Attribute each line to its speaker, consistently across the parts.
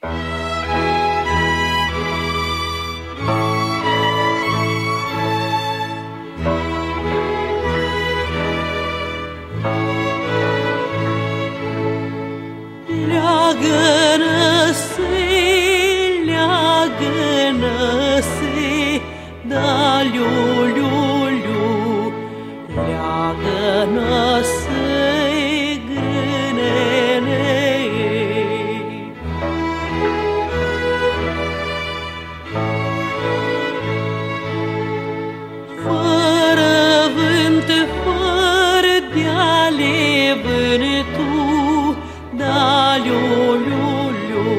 Speaker 1: Leagănă-se, da liu-liu-liu, leagănă-se grânele. Fără vânt, fără de-ale vântul, da liu-liu-liu,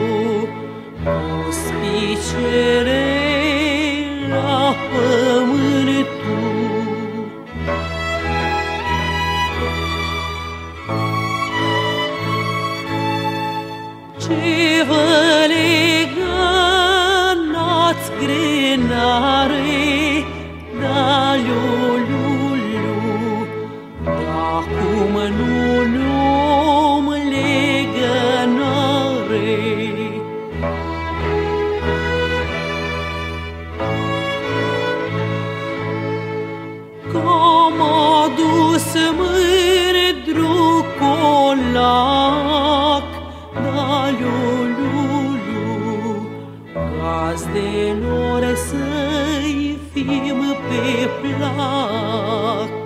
Speaker 1: ospicere la pământul. Ce vă legănați grânare, da liu-liu-liu, d'acum nu luăm legănare. M-a dus mândru colac, da liu-liu-liu, gazdelor să-i fim pe plac.